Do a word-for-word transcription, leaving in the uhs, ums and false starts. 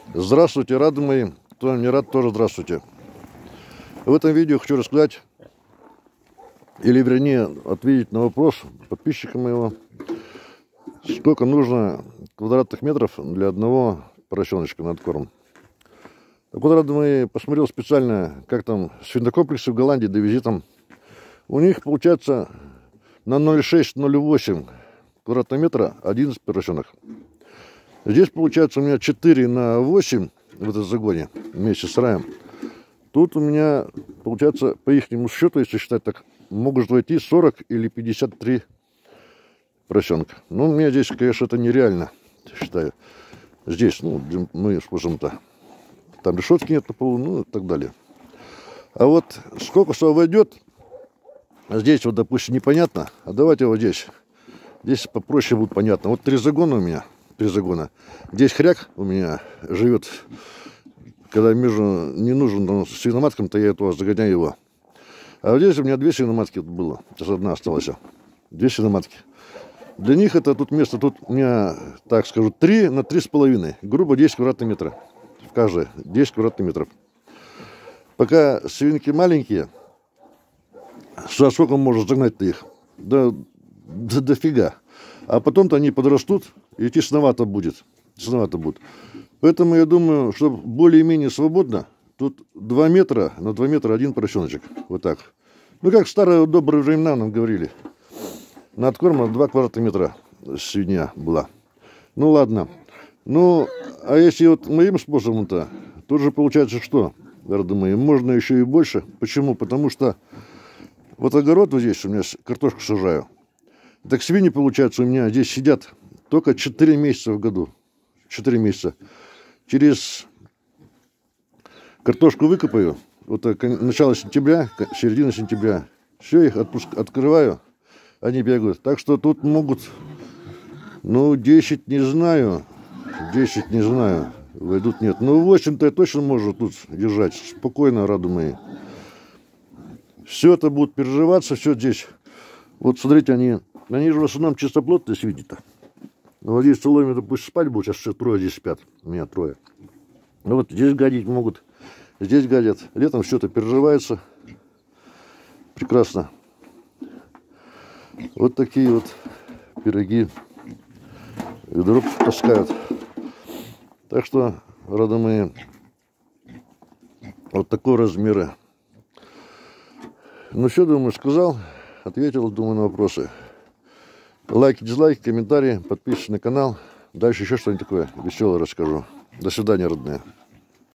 Здравствуйте, рады мои. Кто не рад, тоже здравствуйте. В этом видео хочу рассказать, или вернее ответить на вопрос подписчика моего, сколько нужно квадратных метров для одного поросеночка на откорм. Так вот, рады мои, посмотрел специально, как там свинокомплексы в Голландии до визитом. У них получается на ноль целых шесть - ноль целых восемь квадратного метра одиннадцать поросенок. Здесь получается у меня четыре на восемь в этом загоне вместе с раем. Тут у меня получается по ихнему счету, если считать так, могут войти сорок или пятьдесят три поросенка. Ну, у меня здесь, конечно, это нереально, считаю. Здесь, ну, мы скажем-то, там решетки нет на полу, ну и так далее. А вот сколько что войдет, здесь вот, допустим, непонятно. А давайте вот здесь. Здесь попроще будет понятно. Вот три загона у меня. Три загона. Здесь хряк у меня живет. Когда между не нужен он свиноматкам, то я этого загоняю его. А вот здесь у меня две свиноматки было. Сейчас одна осталась. Две свиноматки. Для них это тут место, тут у меня, так скажу, три на три с половиной. Грубо десять квадратных метров. В каждой десять квадратных метров. Пока свинки маленькие, со сколько можно загнать-то их? Да, да дофига. А потом-то они подрастут, и тесновато будет. Тесновато будет. Поэтому я думаю, что более-менее свободно. Тут два метра на два метра один поросеночек. Вот так. Ну, как в старые добрые времена нам говорили. На откорм два квадратных метра свинья была. Ну, ладно. Ну, а если вот моим способом-то, тут же получается что, дорогие мои, можно еще и больше. Почему? Потому что вот огород вот здесь у меня картошку сажаю. Так свиньи, получается, у меня здесь сидят только четыре месяца в году. четыре месяца. Через картошку выкопаю, вот так, начало сентября, середина сентября. Все, их отпуск... открываю, они бегают. Так что тут могут, ну, десять не знаю, десять не знаю, войдут, нет. Ну, восемь-то я точно можно тут держать, спокойно, рады мои. Все это будет переживаться, все здесь. Вот смотрите, они... Они же в основном чистоплотные свиньи-то. Вот здесь соломе, пусть спать будут, сейчас все трое здесь спят. У меня трое. Ну вот здесь гадить могут, здесь гадят. Летом все это переживается. Прекрасно. Вот такие вот пироги и дров таскают. Так что, рады мои, вот такого размера. Ну все, думаю, сказал, ответил, думаю, на вопросы. Лайки, дизлайки, комментарии, подписывайтесь на канал. Дальше еще что-нибудь такое веселое расскажу. До свидания, родные.